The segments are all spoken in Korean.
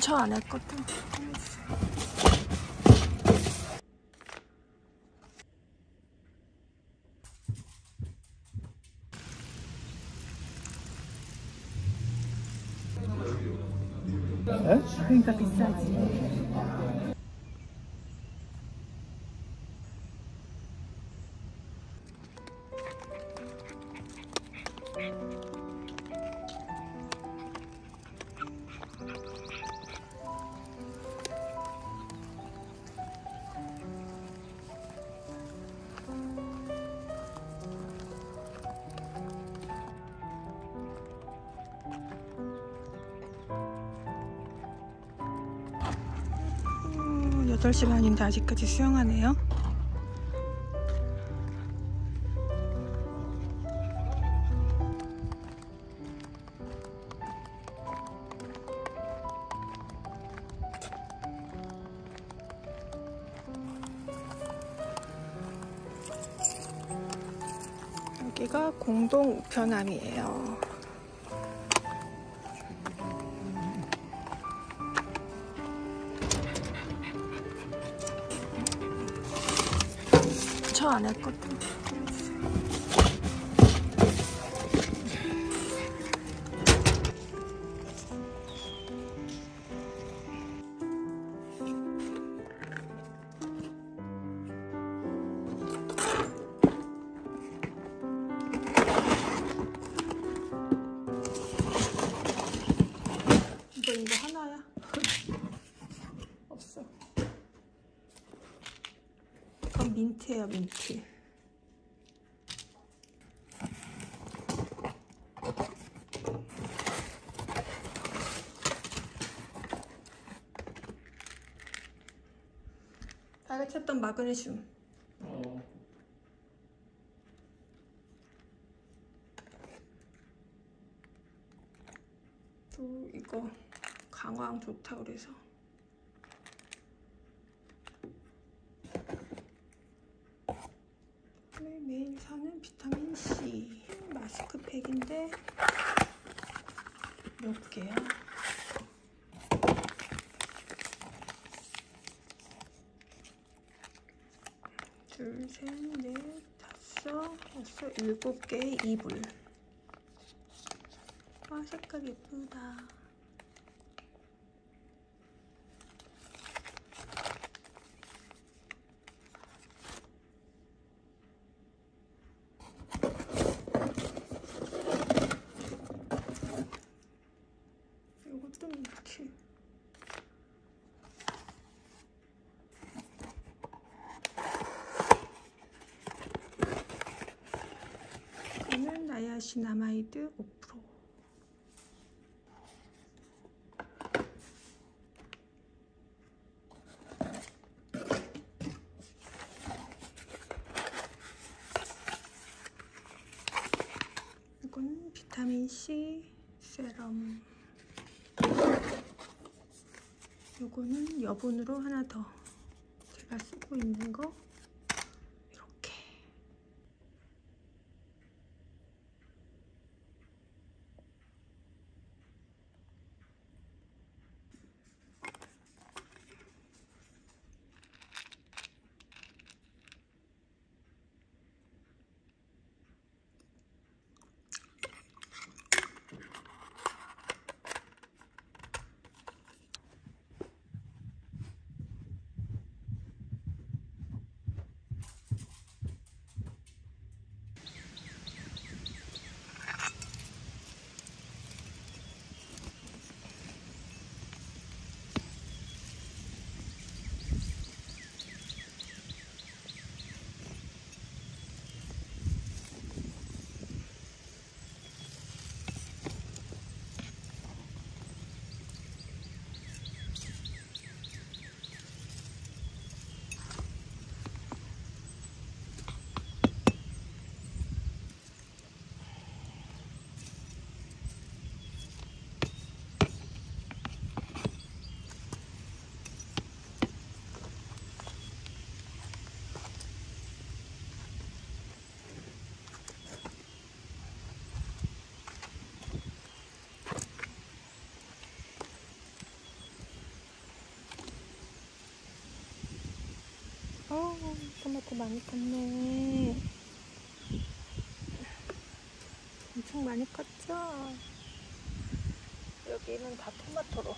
저 안에 것도 그러니까 비싸지. 음, 8시간인데 아직까지 수영하네요. 여기가 공동 우편함이에요. 저 안에 것도 이거 하나야? 없어. 이건 민트예요, 민트. 빨리 찾던 마그네슘. 또 이거 강황 좋다 그래서. 매일 사는 비타민 C 마스크팩인데 몇 개야? 둘, 셋, 넷, 다섯, 여섯, 7개의 이불. 와, 색깔 예쁘다. 이것도 민트. 이거는 나야시나마이드 5%. 이건 비타민C 세럼. 요거는 여분으로 하나 더 제가 쓰고 있는 거 이렇게. 토마토 많이 컸네. 엄청 많이 컸죠? 여기는 다 토마토로.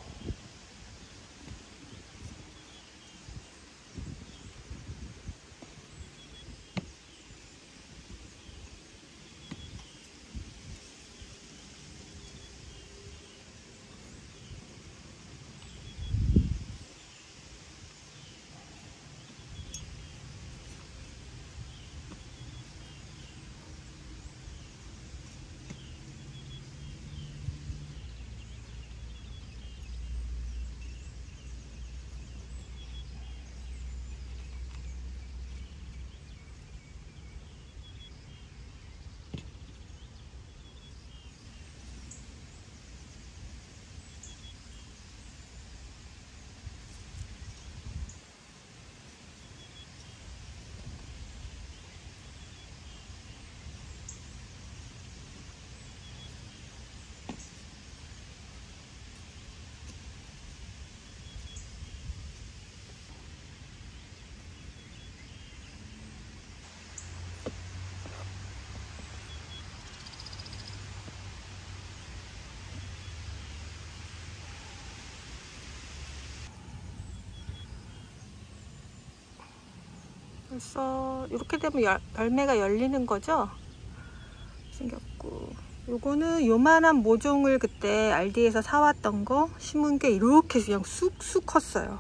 벌써 이렇게 되면 열매가 열리는 거죠? 생겼고, 요거는 요만한 모종을 그때 알디에서 사왔던 거 심은 게 이렇게 그냥 쑥쑥 컸어요.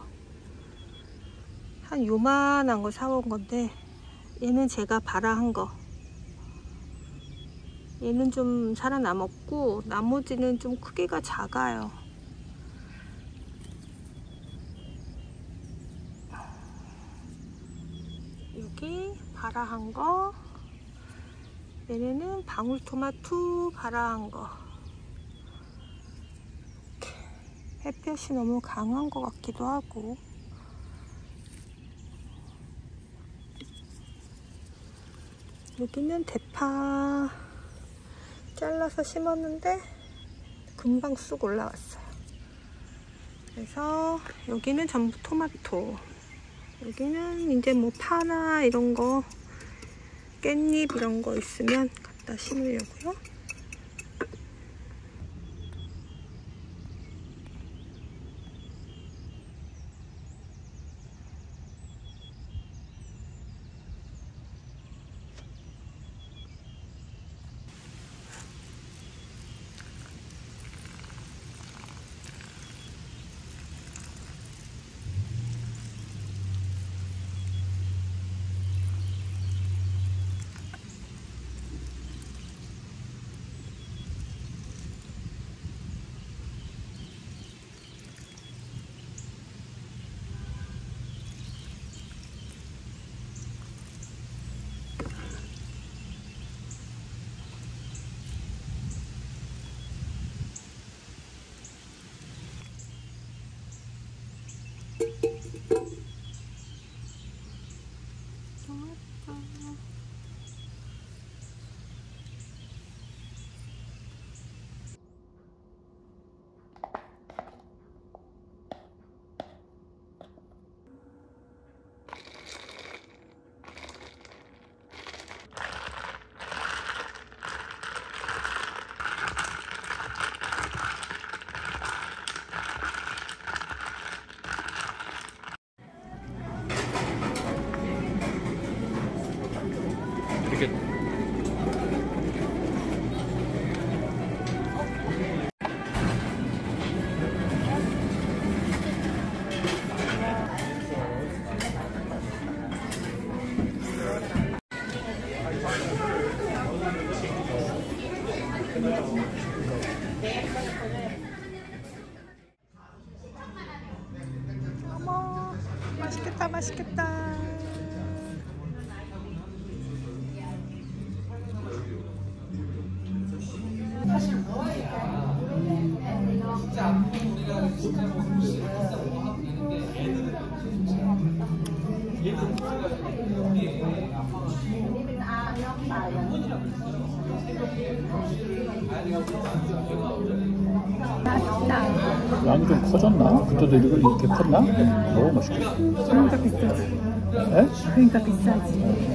한 요만한 거 사온 건데, 얘는 제가 발아한 거. 얘는 좀 살아남았고 나머지는 좀 크기가 작아요. 여기 발아한 거, 얘네는 방울토마토 발아한 거. 햇볕이 너무 강한 것 같기도 하고. 여기는 대파 잘라서 심었는데 금방 쑥 올라왔어요. 그래서 여기는 전부 토마토. 여기는 이제 뭐 파나 이런 거, 깻잎 이런 거 있으면 갖다 심으려고요. 이렇게 어머, 맛있겠다, 맛있겠다. 양이 좀 커졌나? 그때도 이렇게 컸나? 너무 맛있겠다. 진짜 비싸. 에? 그러니까 비싸지.